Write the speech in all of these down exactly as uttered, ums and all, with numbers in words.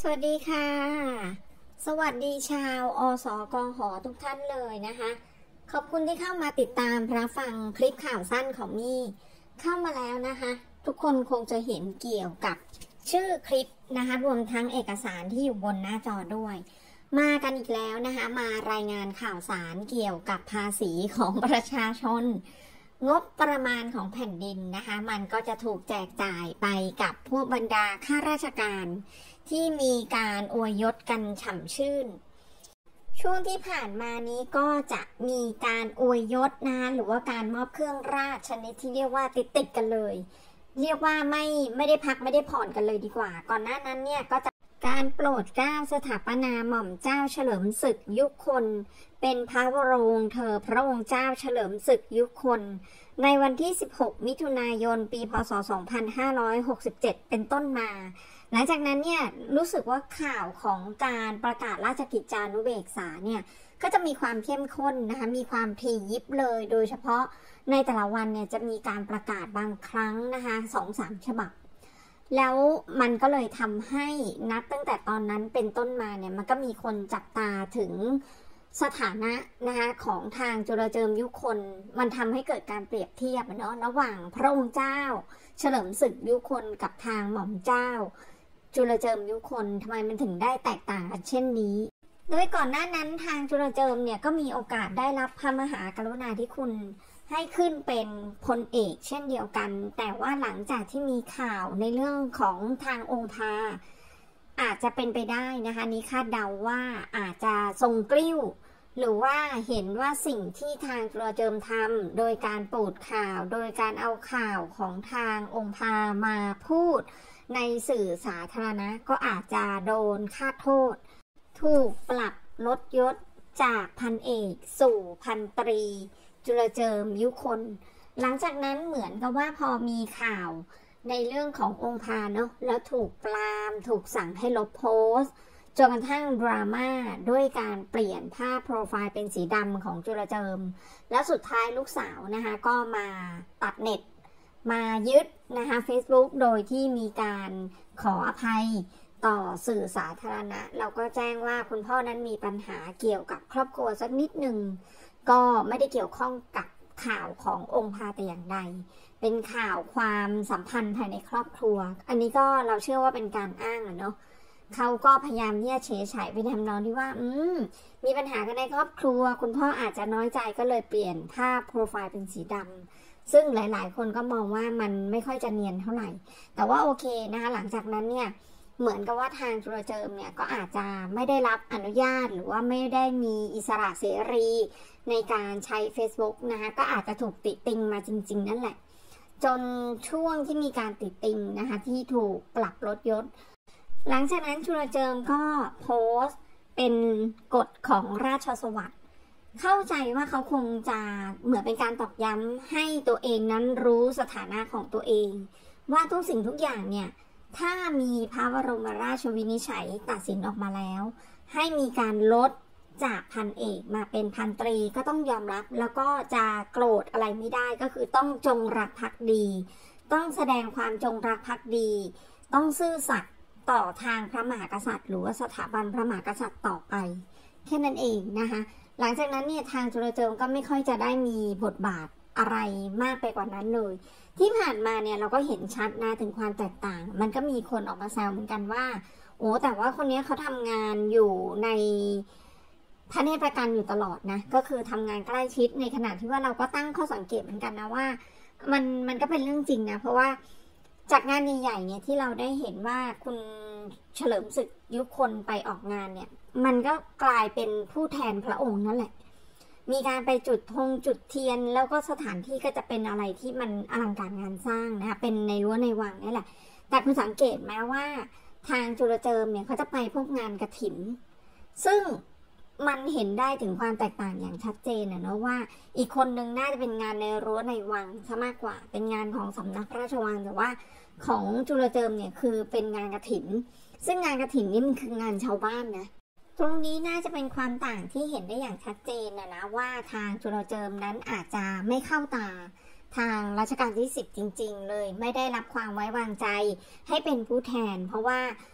สวัสดีค่ะสวัสดีชาวอสกหทุกท่านเลยนะคะขอบคุณที่เข้ามาติดตามรับฟังคลิปข่าวสั้นของมี่เข้ามาแล้วนะคะทุกคนคงจะเห็นเกี่ยวกับชื่อคลิปนะคะรวมทั้งเอกสารที่อยู่บนหน้าจอด้วยมากันอีกแล้วนะคะมารายงานข่าวสารเกี่ยวกับภาษีของประชาชนงบประมาณของแผ่นดินนะคะมันก็จะถูกแจกจ่ายไปกับพวกบรรดาข้าราชการที่มีการอวยยศกันฉ่ำชื่นช่วงที่ผ่านมานี้ก็จะมีการอวยยศนะหรือว่าการมอบเครื่องราชชนิดที่เรียกว่าติดติดกันเลยเรียกว่าไม่ไม่ได้พักไม่ได้ผ่อนกันเลยดีกว่าก่อนหน้านั้นเนี่ยก็จะการโปรดเกล้าสถาปนาหม่อมเจ้าเฉลิมศึกยุคลเป็นพระวโรวงศ์เธอพระองค์เจ้าเฉลิมศึกยุคลในวันที่สิบหกมิถุนายนปีพ.ศ. สองพันห้าร้อยหกสิบเจ็ดเป็นต้นมาหลังจากนั้นเนี่ยรู้สึกว่าข่าวของการประกาศราชกิจจานุเบกษาเนี่ยก็จะมีความเข้มข้นนะคะมีความถี่ยิบเลยโดยเฉพาะในแต่ละวันเนี่ยจะมีการประกาศบางครั้งนะคะสองสามฉบับแล้วมันก็เลยทำให้นับตั้งแต่ตอนนั้นเป็นต้นมาเนี่ยมันก็มีคนจับตาถึงสถานะนะคะของทางจุลเจิมยุคลมันทำให้เกิดการเปรียบเทียบเนาะระหว่างพระองค์เจ้าเฉลิมศึกยุคลกับทางหม่อมเจ้าจุลเจิมยุคลทำไมมันถึงได้แตกต่างกันเช่นนี้โดยก่อนหน้านั้นทางจุลเจิมเนี่ยก็มีโอกาสได้รับพระมหากรุณาธิคุณให้ขึ้นเป็นพลเอกเช่นเดียวกันแต่ว่าหลังจากที่มีข่าวในเรื่องของทางองค์พาอาจจะเป็นไปได้นะคะนี้คาดเดาว่าอาจจะทรงกลิ้วหรือว่าเห็นว่าสิ่งที่ทางจุลเจิมทำโดยการปูดข่าวโดยการเอาข่าวของทางองค์พามาพูดในสื่อสาธารณะก็อาจจะโดนค่าโทษถูกปรับลดยศจากพันเอกสู่พันตรีจุลเจิมยุคลหลังจากนั้นเหมือนกับว่าพอมีข่าวในเรื่องขององค์พาเนาะแล้วถูกปรามถูกสั่งให้ลบโพสต์จนกระทั่งดราม่าด้วยการเปลี่ยนภาพโปรไฟล์เป็นสีดำของจุลเจิมแล้วสุดท้ายลูกสาวนะคะก็มาตัดเน็ตมายึดนะคะ Facebook โดยที่มีการขออภัยต่อสื่อสาธารณะเราก็แจ้งว่าคุณพ่อนั้นมีปัญหาเกี่ยวกับครอบครัวสักนิดหนึ่งก็ไม่ได้เกี่ยวข้องกับข่าวขององค์พาแต่อย่างใดเป็นข่าวความสัมพันธ์ภายในครอบครัวอันนี้ก็เราเชื่อว่าเป็นการอ้างอะเนาะเขาก็พยายามที่จะเฉยฉายไปทำนองที่ว่าอืมมีปัญหากันในครอบครัวคุณพ่ออาจจะน้อยใจก็เลยเปลี่ยนภาพโปรไฟล์เป็นสีดำซึ่งหลายๆคนก็มองว่ามันไม่ค่อยจะเนียนเท่าไหร่แต่ว่าโอเคนะคะหลังจากนั้นเนี่ยเหมือนกับว่าทางจุลเจิมเนี่ยก็อาจจะไม่ได้รับอนุญาตหรือว่าไม่ได้มีอิสระเสรีในการใช้ Facebook นะคะก็อาจจะถูกติติงมาจริงๆนั่นแหละจนช่วงที่มีการติติงนะคะที่ถูกปรับลดยศหลังจากนั้นจุลเจิมก็โพสต์เป็นกฎของราชสวัสดิ์เข้าใจว่าเขาคงจะเหมือนเป็นการตอกย้ำให้ตัวเองนั้นรู้สถานะของตัวเองว่าทุกสิ่งทุกอย่างเนี่ยถ้ามีพระบรมราชวินิจฉัยตัดสินออกมาแล้วให้มีการลดจากพันเอกมาเป็นพันตรีก็ต้องยอมรับแล้วก็จะโกรธอะไรไม่ได้ก็คือต้องจงรักภักดีต้องแสดงความจงรักภักดีต้องซื่อสัตย์ต่อทางพระมหากษัตริย์หรือว่าสถาบันพระมหากษัตริย์ต่อไปแค่นั้นเองนะคะหลังจากนั้นเนี่ยทางจุลเจิมก็ไม่ค่อยจะได้มีบทบาทอะไรมากไปกว่านั้นเลยที่ผ่านมาเนี่ยเราก็เห็นชัดนะถึงความแตกต่างมันก็มีคนออกมาแซวเหมือนกันว่าโอ้แต่ว่าคนนี้เขาทำงานอยู่ในพระเนตรประกันอยู่ตลอดนะก็คือทำงานใกล้ชิดในขณะที่ว่าเราก็ตั้งข้อสังเกตเหมือนกันนะว่ามันมันก็เป็นเรื่องจริงนะเพราะว่าจากงานใหญ่ๆเนี่ยที่เราได้เห็นว่าคุณเฉลิมศึกยุคลไปออกงานเนี่ยมันก็กลายเป็นผู้แทนพระองค์นั่นแหละมีการไปจุดธงจุดเทียนแล้วก็สถานที่ก็จะเป็นอะไรที่มันอลังการงานสร้างนะคะเป็นในรั้วในวังนี่แหละแต่คุณสังเกตไหมว่าทางจุลเจิมเนี่ยเขาจะไปพวกงานกฐินซึ่งมันเห็นได้ถึงความแตกต่างอย่างชัดเจนนะเนาะว่าอีกคนนึงน่าจะเป็นงานในรั้วในวังซะมากกว่าเป็นงานของสำนักพระราชวังแต่ว่าของจุลเจิมเนี่ยคือเป็นงานกฐินซึ่งงานกฐินนี่มันคืองานชาวบ้านนะตรงนี้น่าจะเป็นความต่างที่เห็นได้อย่างชัดเจนนะนะว่าทางจุลเจิมนั้นอาจจะไม่เข้าตาทางรัชกาลที่สิบจริงๆเลยไม่ได้รับความไว้วางใจให้เป็นผู้แทนเพราะว่า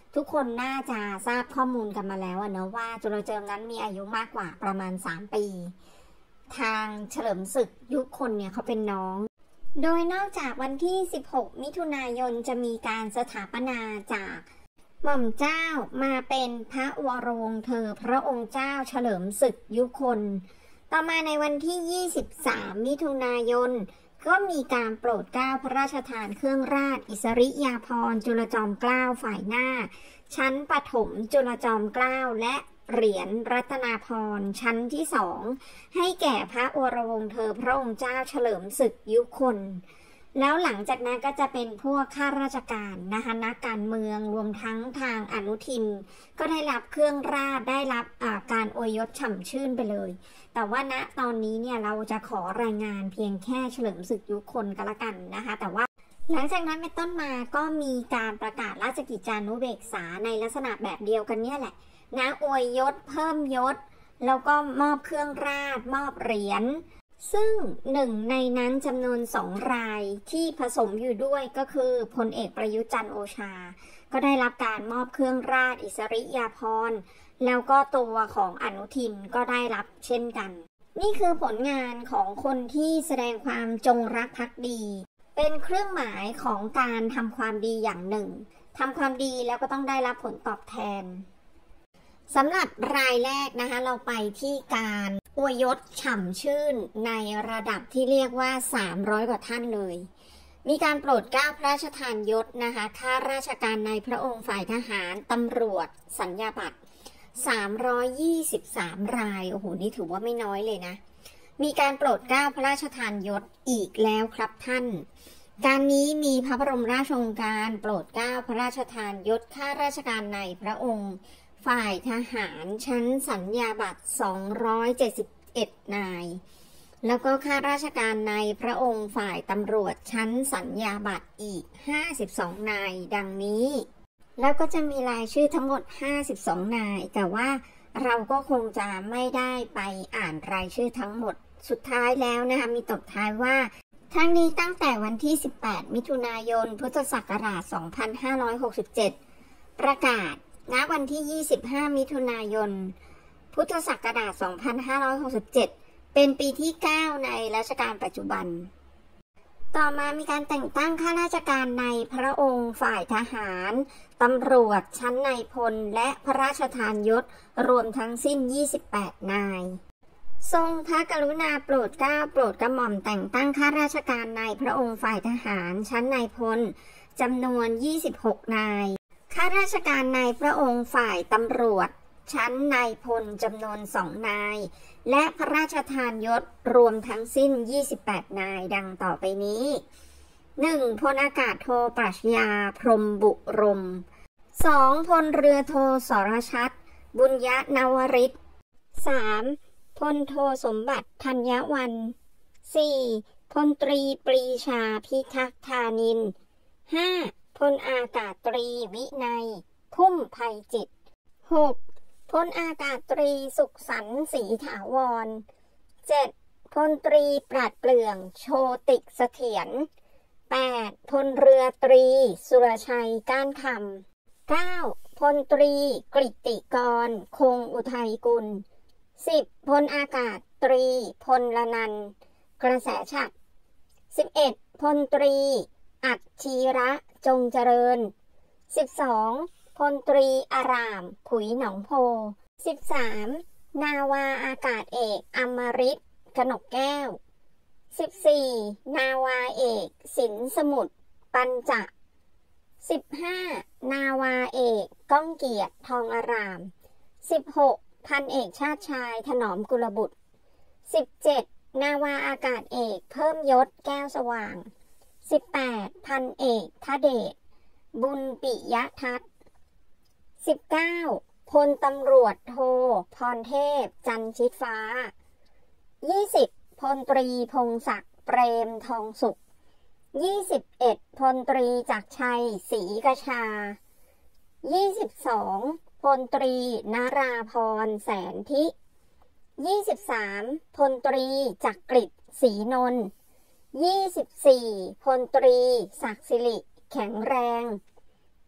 ทุกคนน่าจะทราบข้อมูลกันมาแล้วเนอะว่าจุลเจิมนั้นมีอายุมากกว่าประมาณสามปีทางเฉลิมศึกยุคนเนี่ยเขาเป็นน้องโดยนอกจากวันที่สิบหกมิถุนายนจะมีการสถาปนาจากหม่อมเจ้ามาเป็นพระวรวงศ์เธอพระองค์เจ้าเฉลิมศึกยุคนต่อมาในวันที่ยี่สิบสามมิถุนายนก็มีการโปรดเกล้าพระราชทานเครื่องราชอิสริยาภรณ์จุลจอมเกล้าฝ่ายหน้าชั้นปฐมจุลจอมเกล้าและเหรียญรัตนาภรณ์ชั้นที่สองให้แก่พระวรวงศ์เธอพระองค์เจ้าเฉลิมศึกยุคนแล้วหลังจากนั้นก็จะเป็นพวกข้าราชการนะคะนักการเมืองรวมทั้งทางอนุทินก็ได้รับเครื่องราชได้รับการอวยยศฉ่ำชื่นไปเลยแต่ว่าณตอนนี้เนี่ยเราจะขอรายงานเพียงแค่เฉลิมศึกยุคนก็แล้วกันนะคะแต่ว่าหลังจากนั้นเป็นต้นมาก็มีการประกาศราชกิจจานุเบกษาในลักษณะแบบเดียวกันเนี่ยแหละนะอวยยศเพิ่มยศแล้วก็มอบเครื่องราชมอบเหรียญซึ่งหนึ่งในนั้นจำนวนสองรายที่ผสมอยู่ด้วยก็คือพลเอกประยุทธ์จันทร์โอชาก็ได้รับการมอบเครื่องราชอิสริยาภรณ์แล้วก็ตัวของอนุทินก็ได้รับเช่นกันนี่คือผลงานของคนที่แสดงความจงรักภักดีเป็นเครื่องหมายของการทำความดีอย่างหนึ่งทำความดีแล้วก็ต้องได้รับผลตอบแทนสำหรับรายแรกนะคะเราไปที่การอวยยศฉ่ำชื่นในระดับที่เรียกว่าสามร้อยกว่าท่านเลยมีการโปรดเกล้าพระราชทานยศนะคะข้าราชการในพระองค์ฝ่ายทหารตำรวจสัญญาบัตรสามร้อยยี่สิบสามรายโอ้โหนี่ถือว่าไม่น้อยเลยนะมีการโปรดเกล้าพระราชทานยศอีกแล้วครับท่านการนี้มีพระบรมราชโองการโปรดเกล้าพระราชทานยศข้าราชการในพระองค์ฝ่ายทหารชั้นสัญญาบัตรสองร้อยเจ็ดสิบเอ็ดนายแล้วก็ข้าราชการในพระองค์ฝ่ายตำรวจชั้นสัญญาบัตรอีกห้าสิบสองนายดังนี้แล้วก็จะมีรายชื่อทั้งหมดห้าสิบสองนายแต่ว่าเราก็คงจะไม่ได้ไปอ่านรายชื่อทั้งหมดสุดท้ายแล้วนะคะมีตบท้ายว่าทั้งนี้ตั้งแต่วันที่สิบแปดมิถุนายนพุทธศักราชสองพันห้าร้อยหกสิบเจ็ดประกาศณวันที่ยี่สิบห้ามิถุนายนพุทธศักราชสองพันห้าร้อยหกสิบเจ็ดเป็นปีที่เก้าในรัชกาลปัจจุบันต่อมามีการแต่งตั้งข้าราชการในพระองค์ฝ่ายทหารตำรวจชั้นนายพลและพระราชทานยศรวมทั้งสิ้นยี่สิบแปดนายทรงพระกรุณาโปรดเกล้าโปรดกระหม่อมแต่งตั้งข้าราชการในพระองค์ฝ่ายทหารชั้นนายพลจำนวนยี่สิบหกนายข้าราชการในพระองค์ฝ่ายตำรวจชั้นนายพลจำนวนสองนายและพระราชทานยศรวมทั้งสิ้นยี่สิบแปดนายดังต่อไปนี้ หนึ่ง. พลอากาศโทปรัชญาพรหมบุรม สอง. พลเรือโทสรชัดบุญยนวริศ สาม. พลโทสมบัติธัญวรรณ สี่. พลตรีปรีชาพิทักษ์ธานินทร์ ห้า. พลอากาศตรีวินัยพุ่มไพจิตร หก. พลอากาศตรีสุขสันต์ศรีถาวร เจ็ด. พลตรีปราดเปรื่องโชติเสถียร แปด. พลเรือตรีสุรชัยก้านคำ เก้า. พลตรีกฤติกรคงอุทัยกุล สิบ. พลอากาศตรีพลละนันท์กระแสฉัตร สิบเอ็ด. พลตรีอัจฉีระจงเจริญ สิบสอง. พลตรีอารามผุยหนองโพ สิบสาม. นาวาอากาศเอกอมฤตกนกแก้ว สิบสี่. นาวาเอกสินสมุทรปัญจ สิบห้า. นาวาเอกก้องเกียรติทองอาราม สิบหก. พันเอกชาติชายถนอมกุลบุตร สิบเจ็ด. นาวาอากาศเอกเพิ่มยศแก้วสว่าง สิบแปด. พันเอกทเดชบุญปิยทัศน์ สิบเก้า. พลตำรวจโทพรเทพจันชิดฟ้า ยี่สิบ. พลตรีพงศักดิ์เปรมทองสุข ยี่สิบเอ็ด. พลตรีจักรชัยศรีกชา ยี่สิบสอง. พลตรีนราพรแสนทิ ยี่สิบสาม. พลตรีจักริดศรีนนท์ ยี่สิบสี่. พลตรีศักดิ์สิริแข็งแรง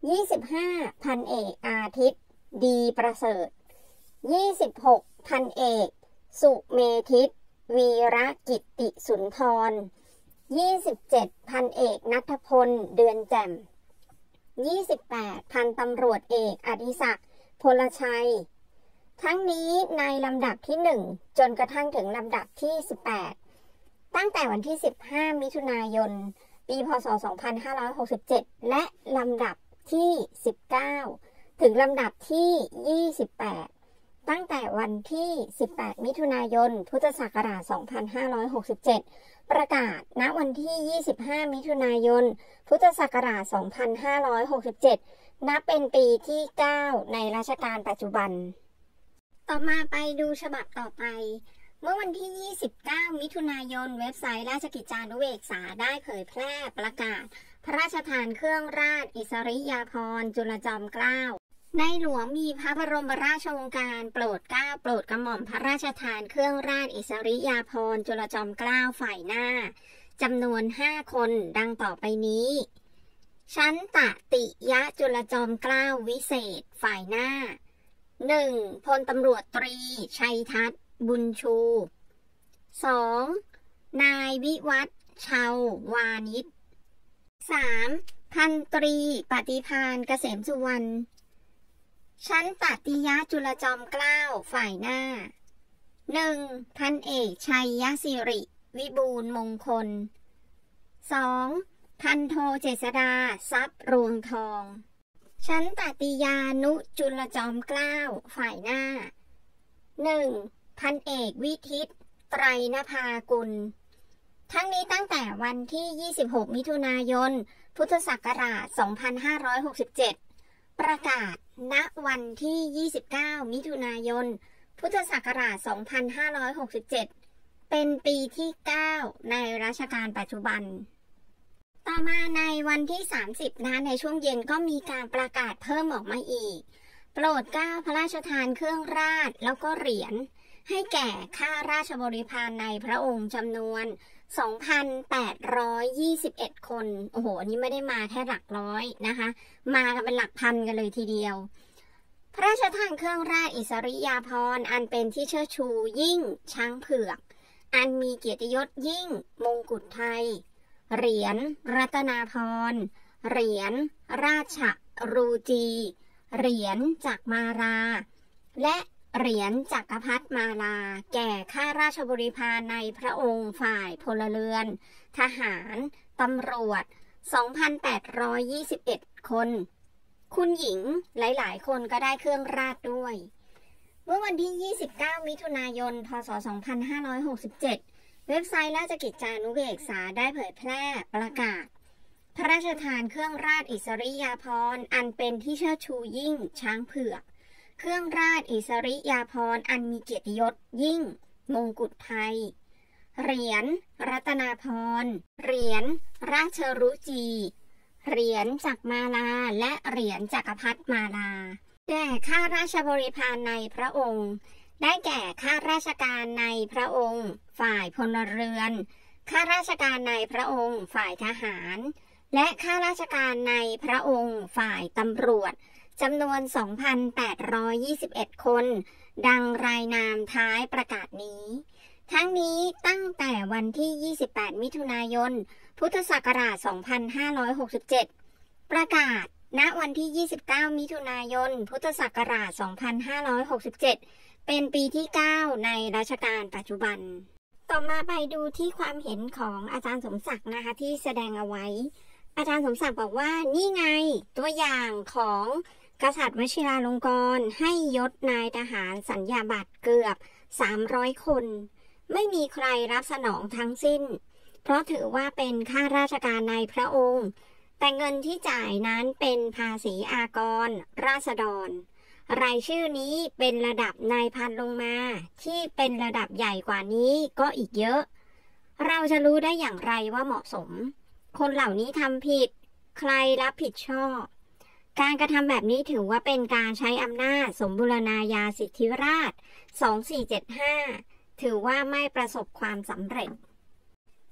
ยี่สิบห้าพันเอกอาทิตย์ดีประเสริฐยี่สิบหกพันเอกสุเมธิตวีรกิตติสุนทรยี่สิบเจ็ดพันเอกณัฐพลเดือนแจ่มยี่สิบแปดพันตำรวจเอกอดิศักดิ์พลชัยทั้งนี้ในลำดับที่หนึ่งจนกระทั่งถึงลำดับที่สิบแปดตั้งแต่วันที่สิบห้ามิถุนายนปีพ.ศ. สองพันห้าร้อยหกสิบเจ็ดและลำดับที่สิบเก้าถึงลำดับที่ยี่สิบแปดตั้งแต่วันที่สิบแปดมิถุนายนพุทธศักราชสองพันห้าร้อยหกสิบเจ็ดประกาศณวันที่ยี่สิบห้ามิถุนายนพุทธศักราชสองพันห้าร้อยหกสิบเจ็ดนับเป็นปีที่เก้าในรัชกาลปัจจุบันต่อมาไปดูฉบับต่อไปเมื่อวันที่ยี่สิบเก้ามิถุนายนเว็บไซต์ราชกิจจานุเบกษาได้เผยแพร่ประกาศพระราชทานเครื่องราชอิสริยาภรณ์จุลจอมเกล้าในหลวงมีพระบรมราชโองการโปรดเกล้าโปรดกระหม่อมพระราชทานเครื่องราชอิสริยาภรณ์จุลจอมเกล้าฝ่ายหน้าจำนวนห้าคนดังต่อไปนี้ชั้นตติยะจุลจอมเกล้าวิเศษฝ่ายหน้าหนึ่งพลตำรวจตรีชัยทัศน์บุญชูสองนายวิวัฒน์ชาววานิชสามพันตรีปฏิภาณเกษมสุวรรณชั้นตติยะจุลจอมเกล้าฝ่ายหน้าหนึ่งพันเอกชัยยศิริวิบูลย์มงคลสองพันโทเจษฎาทรัพย์รวงทองชั้นตติยานุจุลจอมเกล้าฝ่ายหน้าหนึ่งพันเอกวิทิตไตรนภากุลทั้งนี้ตั้งแต่วันที่ยี่สิบหกมิถุนายนพุทธศักราชสองพันห้าร้อยหกสิบเจ็ดประกาศณวันที่ยี่สิบเก้ามิถุนายนพุทธศักราชสองพันห้าร้อยหกสิบเจ็ดเป็นปีที่เก้าในรัชกาลปัจจุบันต่อมาในวันที่สามสิบนะในช่วงเย็นก็มีการประกาศเพิ่มออกมาอีกโปรดเกล้าพระราชทานเครื่องราชแล้วก็เหรียญให้แก่ข้าราชบริพารในพระองค์จำนวน สองพันแปดร้อยยี่สิบเอ็ด คนโอ้โหอันนี้ไม่ได้มาแค่หลักร้อยนะคะมากันเป็นหลักพันกันเลยทีเดียวพระราชทานเครื่องราชอิสริยาภรณ์อันเป็นที่เชิดชูยิ่งช้างเผือกอันมีเกียรติยศยิ่งมงกุฎไทยเหรียญรัตนาภรณ์เหรียญราชรูจีเหรียญจักมาราและเหรียญจักรพรรดิมาลาแก่ข้าราชบริพารในพระองค์ฝ่ายพลเรือนทหารตำรวจ สองพันแปดร้อยยี่สิบเอ็ด คนคุณหญิงหลายๆคนก็ได้เครื่องราชด้วยเมื่อวันที่ยี่สิบเก้ามิถุนายนพ.ศ. สองพันห้าร้อยหกสิบเจ็ดเว็บไซต์ราชกิจจานุเบกษาได้เผยแพร่ประกาศพระราชทานเครื่องราชอิสริยาภรณ์อันเป็นที่เชิดชูยิ่งช้างเผือกเครื่องราชอิสริยาภรณ์อันมีเกียรติยศยิ่งมงกุฎไทยเหรียญรัตนาภรณ์เหรียญราชรุจีเหรียญจักรมาลาและเหรียญจักรพรรดิมาลาแก่ข้าราชบริพารในพระองค์ได้แก่ข้าราชการในพระองค์ฝ่ายพลเรือนข้าราชการในพระองค์ฝ่ายทหารและข้าราชการในพระองค์ฝ่ายตำรวจจำนวน สองพันแปดร้อยยี่สิบเอ็ด คนดังรายนามท้ายประกาศนี้ทั้งนี้ตั้งแต่วันที่ยี่สิบแปดมิถุนายนพุทธศักราชสองพันห้าร้อยหกสิบเจ็ดประกาศณวันที่ยี่สิบเก้ามิถุนายนพุทธศักราชสองพันห้าร้อยหกสิบเจ็ดเป็นปีที่เก้าในรัชกาลปัจจุบันต่อมาไปดูที่ความเห็นของอาจารย์สมศักดิ์นะคะที่แสดงเอาไว้อาจารย์สมศักดิ์บอกว่านี่ไงตัวอย่างของกษัตริย์วชิราลงกรณ์ให้ยศนายทหารสัญญาบัตรเกือบสามร้อยคนไม่มีใครรับสนองทั้งสิ้นเพราะถือว่าเป็นข้าราชการในพระองค์แต่เงินที่จ่ายนั้นเป็นภาษีอากรราษฎรรายชื่อนี้เป็นระดับนายพันลงมาที่เป็นระดับใหญ่กว่านี้ก็อีกเยอะเราจะรู้ได้อย่างไรว่าเหมาะสมคนเหล่านี้ทำผิดใครรับผิดชอบการกระทำแบบนี้ถือว่าเป็นการใช้อำนาจสมบูรณาญาสิทธิราชย์สองสี่เจ็ดห้าถือว่าไม่ประสบความสำเร็จ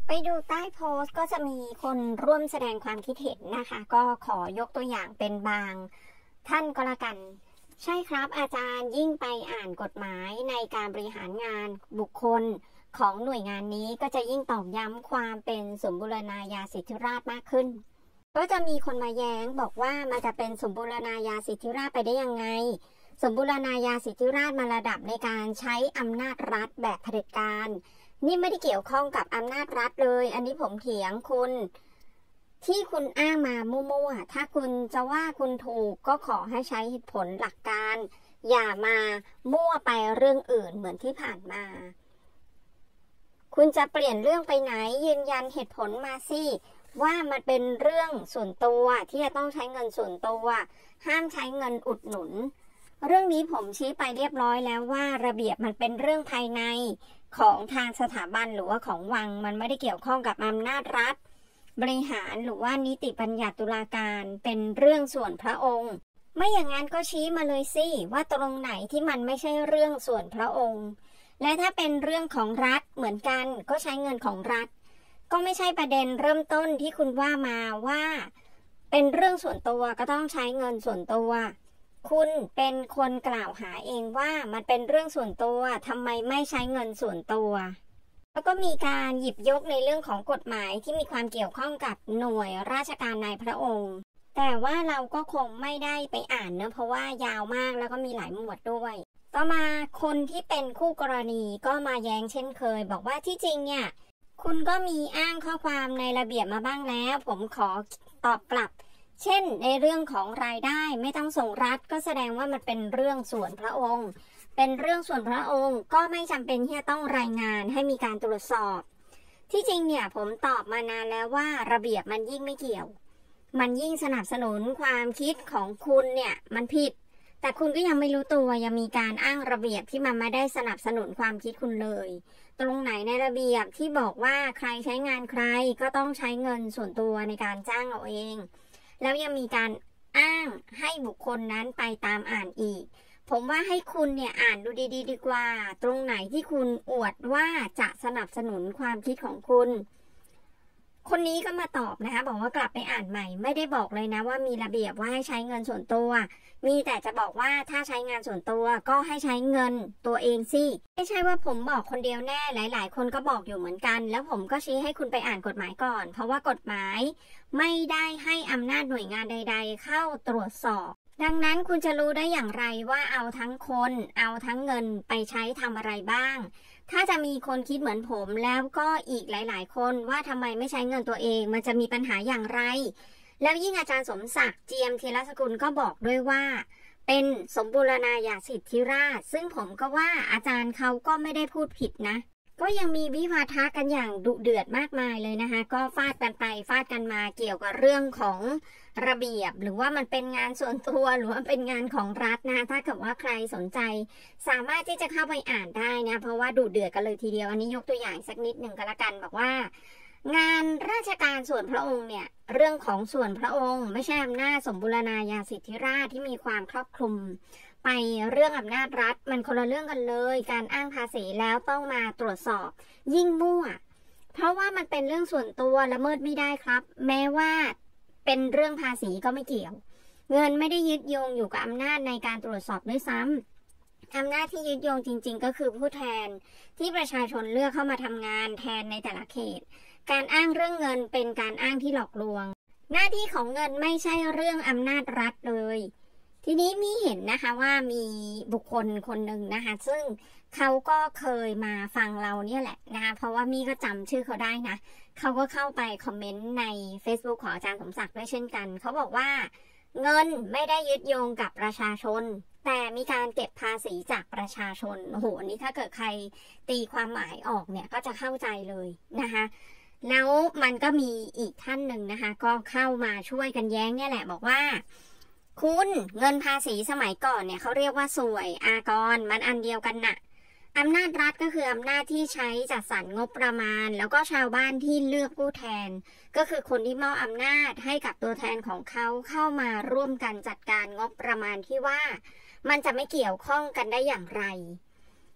ไปดูใต้โพสต์ก็จะมีคนร่วมแสดงความคิดเห็นนะคะ ก็ขอยกตัวอย่างเป็นบางท่านก็แล้วกันใช่ครับอาจารย์ยิ่งไปอ่านกฎหมายในการบริหารงานบุคคลของหน่วยงานนี้ก็จะยิ่งตอกย้ำความเป็นสมบูรณาญาสิทธิราชย์มากขึ้นก็จะมีคนมาแย้งบอกว่ามันจะเป็นสมบูรณาญาสิทธิราชย์ไปได้ยังไงสมบูรณาญาสิทธิราชย์มาระดับในการใช้อำนาจรัฐแบบเผด็จการนี่ไม่ได้เกี่ยวข้องกับอำนาจรัฐเลยอันนี้ผมเถียงคุณที่คุณอ้างมามั่วๆถ้าคุณจะว่าคุณถูกก็ขอให้ใช้เหตุผลหลักการอย่ามามั่วไปเรื่องอื่นเหมือนที่ผ่านมาคุณจะเปลี่ยนเรื่องไปไหนยืนยันเหตุผลมาสิว่ามันเป็นเรื่องส่วนตัวที่จะต้องใช้เงินส่วนตัวห้ามใช้เงินอุดหนุนเรื่องนี้ผมชี้ไปเรียบร้อยแล้วว่าระเบียบมันเป็นเรื่องภายในของทางสถาบันหรือว่าของวังมันไม่ได้เกี่ยวข้องกับอำนาจรัฐบริหารหรือว่านิติบัญญัติตุลาการเป็นเรื่องส่วนพระองค์ไม่อย่างนั้นก็ชี้มาเลยสิว่าตรงไหนที่มันไม่ใช่เรื่องส่วนพระองค์และถ้าเป็นเรื่องของรัฐเหมือนกันก็ใช้เงินของรัฐก็ไม่ใช่ประเด็นเริ่มต้นที่คุณว่ามาว่าเป็นเรื่องส่วนตัวก็ต้องใช้เงินส่วนตัวคุณเป็นคนกล่าวหาเองว่ามันเป็นเรื่องส่วนตัวทำไมไม่ใช้เงินส่วนตัวแล้วก็มีการหยิบยกในเรื่องของกฎหมายที่มีความเกี่ยวข้องกับหน่วยราชการในพระองค์แต่ว่าเราก็คงไม่ได้ไปอ่านเนะเพราะว่ายาวมากแล้วก็มีหลายหมวดด้วยต่อมาคนที่เป็นคู่กรณีก็มาแย้งเช่นเคยบอกว่าที่จริงเนี่ยคุณก็มีอ้างข้อความในระเบียบมาบ้างแล้วผมขอตอบกลับเช่นในเรื่องของรายได้ไม่ต้องส่งรัฐก็แสดงว่ามันเป็นเรื่องส่วนพระองค์เป็นเรื่องส่วนพระองค์ก็ไม่จำเป็นที่จะต้องรายงานให้มีการตรวจสอบที่จริงเนี่ยผมตอบมานานแล้วว่าระเบียบมันยิ่งไม่เกี่ยวมันยิ่งสนับสนุนความคิดของคุณเนี่ยมันผิดแต่คุณก็ยังไม่รู้ตัวยังมีการอ้างระเบียบที่มันไม่ได้สนับสนุนความคิดคุณเลยตรงไหนในระเบียบที่บอกว่าใครใช้งานใครก็ต้องใช้เงินส่วนตัวในการจ้างเอาเองแล้วยังมีการอ้างให้บุคคลนั้นไปตามอ่านอีกผมว่าให้คุณเนี่ยอ่านดูดีๆดีกว่าตรงไหนที่คุณอวดว่าจะสนับสนุนความคิดของคุณคนนี้ก็มาตอบนะคะบอกว่ากลับไปอ่านใหม่ไม่ได้บอกเลยนะว่ามีระเบียบว่าให้ใช้เงินส่วนตัวมีแต่จะบอกว่าถ้าใช้งานส่วนตัวก็ให้ใช้เงินตัวเองสิไม่ใช่ว่าผมบอกคนเดียวแน่หลายๆคนก็บอกอยู่เหมือนกันแล้วผมก็ชี้ให้คุณไปอ่านกฎหมายก่อนเพราะว่ากฎหมายไม่ได้ให้อำนาจหน่วยงานใดๆเข้าตรวจสอบดังนั้นคุณจะรู้ได้อย่างไรว่าเอาทั้งคนเอาทั้งเงินไปใช้ทำอะไรบ้างถ้าจะมีคนคิดเหมือนผมแล้วก็อีกหลายๆคนว่าทำไมไม่ใช้เงินตัวเองมันจะมีปัญหาอย่างไรแล้วยิ่งอาจารย์สมศักดิ์เจียมธีรสกุลก็บอกด้วยว่าเป็นสมบูรณาญาสิทธิราชย์ซึ่งผมก็ว่าอาจารย์เขาก็ไม่ได้พูดผิดนะก็ยังมีวิวาทะกันอย่างดุเดือดมากมายเลยนะคะก็ฟาดกันไปฟาดกันมาเกี่ยวกับเรื่องของระเบียบหรือว่ามันเป็นงานส่วนตัวหรือว่าเป็นงานของรัฐนะถ้าเกิดว่าใครสนใจสามารถที่จะเข้าไปอ่านได้นะเพราะว่าดุเดือดกันเลยทีเดียวอันนี้ยกตัวอย่างสักนิดหนึ่งก็แล้วกันบอกว่างานราชการส่วนพระองค์เนี่ยเรื่องของส่วนพระองค์ไม่ใช่อำนาจสมบูรณาญาสิทธิราชย์ที่มีความครอบคลุมไปเรื่องอำนาจรัฐมันคนละเรื่องกันเลยการอ้างภาษีแล้วต้องมาตรวจสอบยิ่งมั่วเพราะว่ามันเป็นเรื่องส่วนตัวละเมิดไม่ได้ครับแม้ว่าเป็นเรื่องภาษีก็ไม่เกี่ยวเงินไม่ได้ยึดโยงอยู่กับอำนาจในการตรวจสอบด้วยซ้ำอำนาจที่ยึดโยงจริงๆก็คือผู้แทนที่ประชาชนเลือกเข้ามาทำงานแทนในแต่ละเขตการอ้างเรื่องเงินเป็นการอ้างที่หลอกลวงหน้าที่ของเงินไม่ใช่เรื่องอำนาจรัฐเลยทีนี้มีเห็นนะคะว่ามีบุคคลคนหนึ่งนะคะซึ่งเขาก็เคยมาฟังเราเนี่ยแหละนะคะเพราะว่ามีก็จำชื่อเขาได้นะเขาก็เข้าไปคอมเมนต์ใน Facebook ของอาจารย์สมศักดิ์ด้วยเช่นกันเขาบอกว่าเงินไม่ได้ยึดโยงกับประชาชนแต่มีการเก็บภาษีจากประชาชนโอ้โหอันนี้ถ้าเกิดใครตีความหมายออกเนี่ยก็จะเข้าใจเลยนะคะแล้วมันก็มีอีกท่านหนึ่งนะคะก็เข้ามาช่วยกันแย้งเนี่ยแหละบอกว่าคุณเงินภาษีสมัยก่อนเนี่ยเขาเรียกว่าสวยอากรมันอันเดียวกันน่ะอำนาจรัฐก็คืออำนาจที่ใช้จัดสรรงบประมาณแล้วก็ชาวบ้านที่เลือกผู้แทนก็คือคนที่มอบอำนาจให้กับตัวแทนของเขาเข้ามาร่วมกันจัดการงบประมาณที่ว่ามันจะไม่เกี่ยวข้องกันได้อย่างไร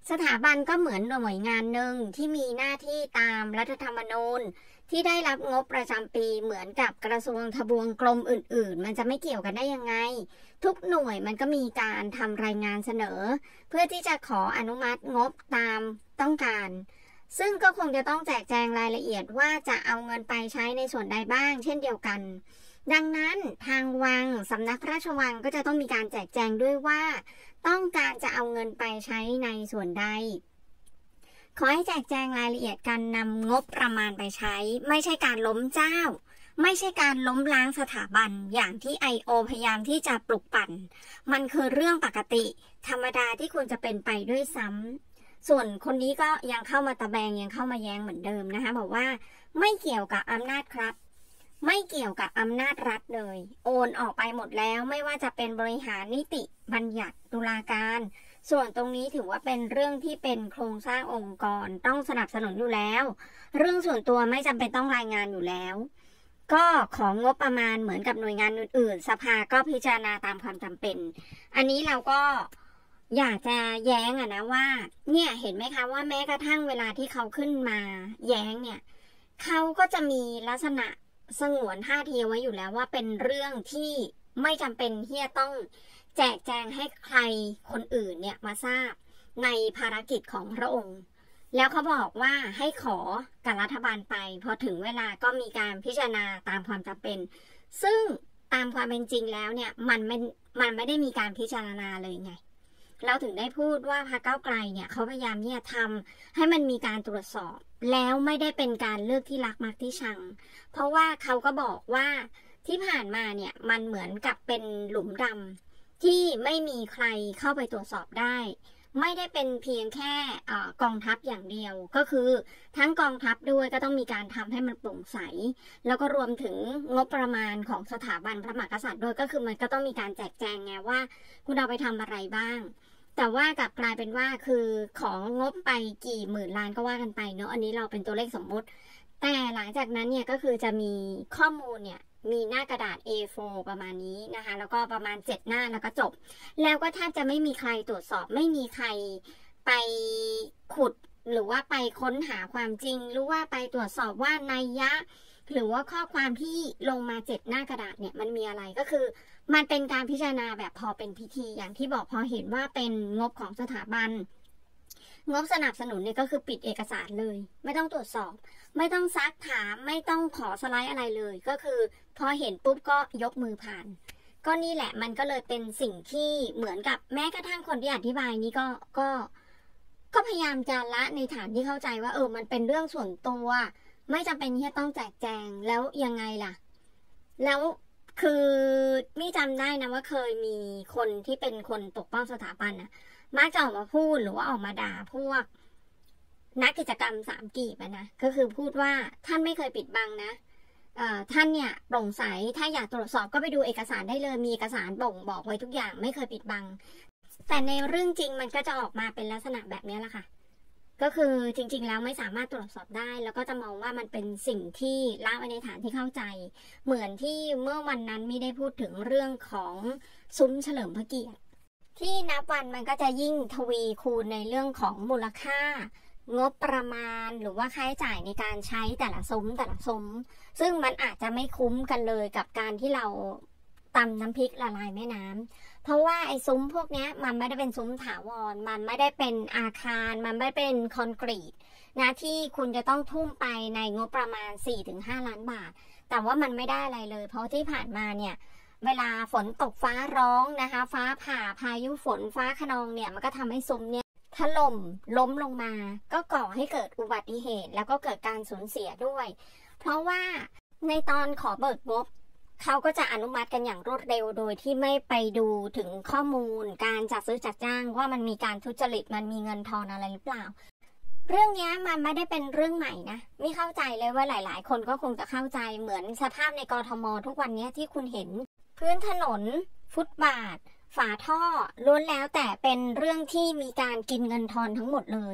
สถาบันก็เหมือนหน่วยงานหนึ่งที่มีหน้าที่ตามรัฐธรรมนูญที่ได้รับงบประจำปีเหมือนกับกระทรวงทบวงกรมอื่นๆมันจะไม่เกี่ยวกันได้ยังไงทุกหน่วยมันก็มีการทำรายงานเสนอเพื่อที่จะขออนุมัติงบตามต้องการซึ่งก็คงจะต้องแจกแจงรายละเอียดว่าจะเอาเงินไปใช้ในส่วนใดบ้างเช่นเดียวกันดังนั้นทางวังสำนักพระราชวังก็จะต้องมีการแจกแจงด้วยว่าต้องการจะเอาเงินไปใช้ในส่วนใดขอให้แจกแจงรายละเอียดการนำงบประมาณไปใช้ไม่ใช่การล้มเจ้าไม่ใช่การล้มล้างสถาบันอย่างที่ ไอ โอ พยายามที่จะปลุกปั่นมันคือเรื่องปกติธรรมดาที่ควรจะเป็นไปด้วยซ้ำส่วนคนนี้ก็ยังเข้ามาตะแบงยังเข้ามาแย้งเหมือนเดิมนะคะบอกว่าไม่เกี่ยวกับอำนาจครับไม่เกี่ยวกับอำนาจรัฐเลยโอนออกไปหมดแล้วไม่ว่าจะเป็นบริหารนิติบัญญัติตุลาการส่วนตรงนี้ถือว่าเป็นเรื่องที่เป็นโครงสร้างองค์กรต้องสนับสนุนอยู่แล้วเรื่องส่วนตัวไม่จำเป็นต้องรายงานอยู่แล้วก็ของงบประมาณเหมือนกับหน่วยงานอื่นๆสภาก็พิจารณาตามความจำเป็นอันนี้เราก็อยากจะแย้งอะนะว่าเนี่ยเห็นไหมคะว่าแม้กระทั่งเวลาที่เขาขึ้นมาแย้งเนี่ยเขาก็จะมีลักษณะสงวนท่าทีไว้อยู่แล้วว่าเป็นเรื่องที่ไม่จำเป็นที่จะต้องแจกแจงให้ใครคนอื่นเนี่ยมาทราบในภารกิจของพระองค์แล้วเขาบอกว่าให้ขอกับรัฐบาลไปพอถึงเวลาก็มีการพิจารณาตามความจำเป็นซึ่งตามความเป็นจริงแล้วเนี่ยมันไม่มันไม่ได้มีการพิจารณาเลยไงเราถึงได้พูดว่าพรรคก้าวไกลเนี่ยเขาพยายามเนี่ยทำให้มันมีการตรวจสอบแล้วไม่ได้เป็นการเลือกที่รักมักที่ชังเพราะว่าเขาก็บอกว่าที่ผ่านมาเนี่ยมันเหมือนกับเป็นหลุมดำที่ไม่มีใครเข้าไปตรวจสอบได้ไม่ได้เป็นเพียงแค่กองทัพอย่างเดียวก็คือทั้งกองทัพด้วยก็ต้องมีการทำให้มันโปร่งใสแล้วก็รวมถึงงบประมาณของสถาบันพระมหากษัตริย์ด้วยก็คือมันก็ต้องมีการแจกแจงไงว่าคุณเอาไปทำอะไรบ้างแต่ว่ากลับกลายเป็นว่าคือของงบไปกี่หมื่นล้านก็ว่ากันไปเนาะอันนี้เราเป็นตัวเลขสมมุติแต่หลังจากนั้นเนี่ยก็คือจะมีข้อมูลเนี่ยมีหน้ากระดาษ เอ โฟร์ ประมาณนี้นะคะแล้วก็ประมาณเจ็ดหน้าแล้วก็จบแล้วก็แทบจะไม่มีใครตรวจสอบไม่มีใครไปขุดหรือว่าไปค้นหาความจริงหรือว่าไปตรวจสอบว่านัยยะหรือว่าข้อความที่ลงมาเจ็ดหน้ากระดาษเนี่ยมันมีอะไรก็คือมันเป็นการพิจารณาแบบพอเป็นพิธีอย่างที่บอกพอเห็นว่าเป็นงบของสถาบันงบสนับสนุนเนี่ยก็คือปิดเอกสารเลยไม่ต้องตรวจสอบไม่ต้องซักถามไม่ต้องขอสไลด์อะไรเลยก็คือพอเห็นปุ๊บก็ยกมือผ่านก็นี่แหละมันก็เลยเป็นสิ่งที่เหมือนกับแม้กระทั่งคนที่อธิบายนี้ก็ก็ก็พยายามจะละในฐานที่เข้าใจว่าเออมันเป็นเรื่องส่วนตัวไม่จำเป็นที่จะต้องแจกแจงแล้วยังไงล่ะแล้วคือนี่จำได้นะว่าเคยมีคนที่เป็นคนปกป้องสถาบันนะมักจะออกมาพูดหรือว่าออกมาด่าพวกนักกิจกรรมสามกีบนะก็คือพูดว่าท่านไม่เคยปิดบังนะท่านเนี่ยโปร่งใสถ้าอยากตรวจสอบก็ไปดูเอกสารได้เลยมีเอกสารบ่งบอกไว้ทุกอย่างไม่เคยปิดบังแต่ในเรื่องจริงมันก็จะออกมาเป็นลักษณะแบบนี้แหละค่ะก็คือจริงๆแล้วไม่สามารถตรวจสอบได้แล้วก็จะมองว่ามันเป็นสิ่งที่ละไว้ในฐานที่เข้าใจเหมือนที่เมื่อวันนั้นไม่ได้พูดถึงเรื่องของซุ้มเฉลิมพระเกียรติที่นับวันมันก็จะยิ่งทวีคูณในเรื่องของมูลค่างบประมาณหรือว่าค่าใช้จ่ายในการใช้แต่ละซุ้มแต่ละซุ้มซึ่งมันอาจจะไม่คุ้มกันเลยกับการที่เราตำน้ำพริกละลายแม่น้ำเพราะว่าไอ้ซุ้มพวกนี้มันไม่ได้เป็นซุ้มถาวรมันไม่ได้เป็นอาคารมันไม่เป็นคอนกรีตนะที่คุณจะต้องทุ่มไปในงบประมาณ สี่ถึงห้า ล้านบาทแต่ว่ามันไม่ได้อะไรเลยเพราะที่ผ่านมาเนี่ยเวลาฝนตกฟ้าร้องนะคะฟ้าผ่าพายุฝนฟ้าคะนองเนี่ยมันก็ทำให้ซุ้มเนี่ยถล่มล้มลงมาก็ก่อให้เกิดอุบัติเหตุแล้วก็เกิดการสูญเสียด้วยเพราะว่าในตอนขอเบิกงบเขาก็จะอนุมัติกันอย่างรวดเร็วโดยที่ไม่ไปดูถึงข้อมูลการจัดซื้อจัดจ้างว่ามันมีการทุจริตมันมีเงินทอนอะไรหรือเปล่าเรื่องนี้มันไม่ได้เป็นเรื่องใหม่นะไม่เข้าใจเลยว่าหลายๆคนก็คงจะเข้าใจเหมือนสภาพในกทม.ทุกวันนี้ที่คุณเห็นพื้นถนนฟุตบาทฝาท่อล้วนแล้วแต่เป็นเรื่องที่มีการกินเงินทอนทั้งหมดเลย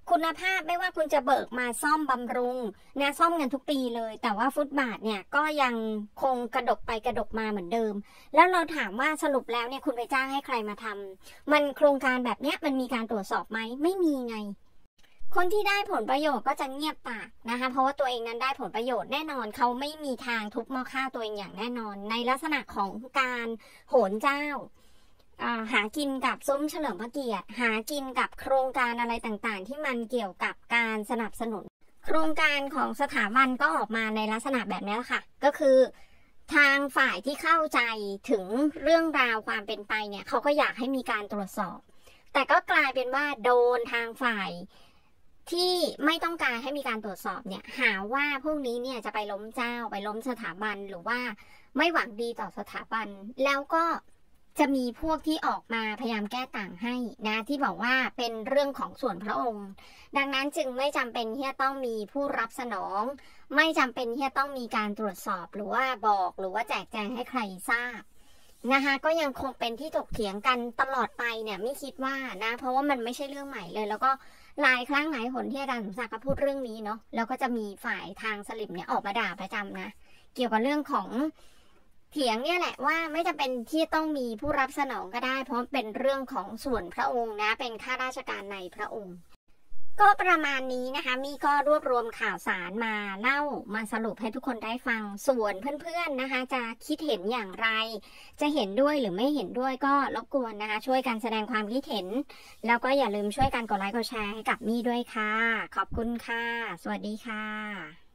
คุณภาพไม่ว่าคุณจะเบิกมาซ่อมบำรุงนะซ่อมกันทุกปีเลยแต่ว่าฟุตบาทเนี่ยก็ยังคงกระดกไปกระดกมาเหมือนเดิมแล้วเราถามว่าสรุปแล้วเนี่ยคุณไปจ้างให้ใครมาทำมันโครงการแบบเนี้ยมันมีการตรวจสอบไหมไม่มีไงคนที่ได้ผลประโยชน์ก็จะเงียบปากนะคะเพราะว่าตัวเองนั้นได้ผลประโยชน์แน่นอนเขาไม่มีทางทุบหม้อข้าวตัวเองอย่างแน่นอนในลักษณะของการโหนเจ้าหากินกับซุ้มเฉลิมพระเกียรติหากินกับโครงการอะไรต่างๆที่มันเกี่ยวกับการสนับสนุนโครงการของสถาบันก็ออกมาในลักษณะแบบนี้ค่ะก็คือทางฝ่ายที่เข้าใจถึงเรื่องราวความเป็นไปเนี่ยเขาก็อยากให้มีการตรวจสอบแต่ก็กลายเป็นว่าโดนทางฝ่ายที่ไม่ต้องการให้มีการตรวจสอบเนี่ยหาว่าพวกนี้เนี่ยจะไปล้มเจ้าไปล้มสถาบันหรือว่าไม่หวังดีต่อสถาบันแล้วก็จะมีพวกที่ออกมาพยายามแก้ต่างให้นะที่บอกว่าเป็นเรื่องของส่วนพระองค์ดังนั้นจึงไม่จำเป็นที่จะต้องมีผู้รับสนองไม่จำเป็นที่จะต้องมีการตรวจสอบหรือว่าบอกหรือว่าแจกแจงให้ใครทราบนะคะก็ยังคงเป็นที่ถกเถียงกันตลอดไปเนี่ยไม่คิดว่านะเพราะว่ามันไม่ใช่เรื่องใหม่เลยแล้วก็หลายครั้งหลายหนที่อาจารย์สมศักดิ์ก็พูดเรื่องนี้เนาะแล้วก็จะมีฝ่ายทางสลิมเนี่ยออกมาด่าประจำนะเกี่ยวกับเรื่องของเถียงเนี่ยแหละว่าไม่จำเป็นที่ต้องมีผู้รับสนองก็ได้เพราะเป็นเรื่องของส่วนพระองค์นะเป็นข้าราชการในพระองค์ก็ประมาณนี้นะคะมีก็รวบรวมข่าวสารมาเล่ามาสรุปให้ทุกคนได้ฟังส่วนเพื่อนๆนะคะจะคิดเห็นอย่างไรจะเห็นด้วยหรือไม่เห็นด้วยก็รบกวนนะคะช่วยกันแสดงความคิดเห็นแล้วก็อย่าลืมช่วยกันกดไลค์กดแชร์ให้กับมี่ด้วยค่ะขอบคุณค่ะสวัสดีค่ะ